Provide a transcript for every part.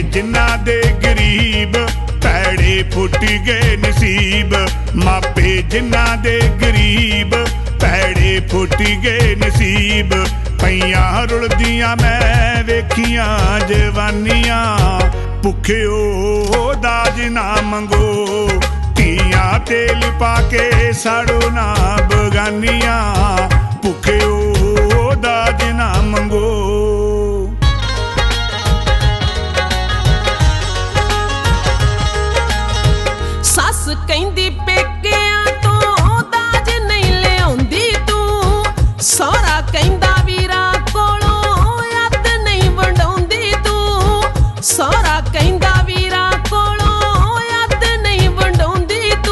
जिन्हां दे गरीब भैड़े फुट गए नसीब। मापे जिन्हां दे गरीब भैड़े फुट गए नसीब। पईयां रुलदियां मैं वेखियां जवानियां भुखियो दाज ना मंगो। धीआं तेल पाके साड़ो ना बगानियां भुखियो दाज ना मंगो। सस कहंदी पेकिआं तों दाज नहीं लिआउंदी तू। सौहरा कहंदा वीरां कोलों अत नहीं वंडाउंदी तू। सौहरा कहंदा वीरां कोलों अत नहीं वंडाउंदी तू।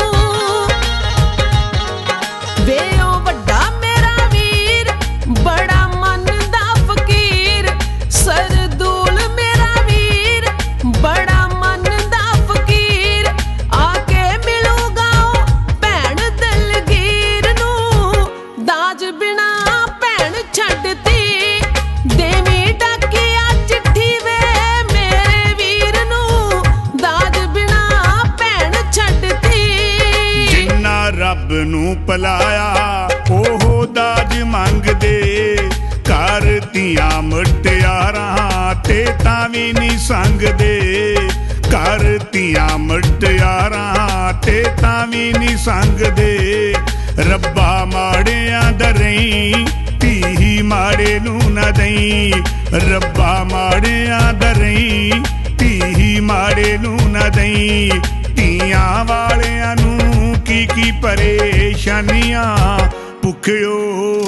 वे ओ वड्डा मेरा वीर बड़ा मनदा फकीर। सरदूल मेरा वीर बड़ा मनदा फकीर। आके मिलूगा भैन दलगीर नूं। दाज बिना भैन छड्डती देवी डाकिया चिट्ठी वे मेरे वीर नूं। दाज बिना भैन छड्डती। जिन्ना रब नूं पलाया ओहो दाज मंगदे। घर धीआं मुटियारां ते तां वी नहीं संगदे। घर धीआं मुटियारां ते तां वी नहीं संगदे। रब्बा माड़ियां दा रहीं धी माड़े नूं ना दईं। रब्बा माड़ियां दा रहीं धी माड़े नूं ना दईं। धीआं वालियां नूं की परेशानियां भुखियो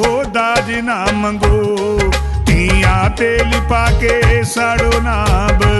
दाज ना मंगो। धीआं तेल पाके साड़ो ना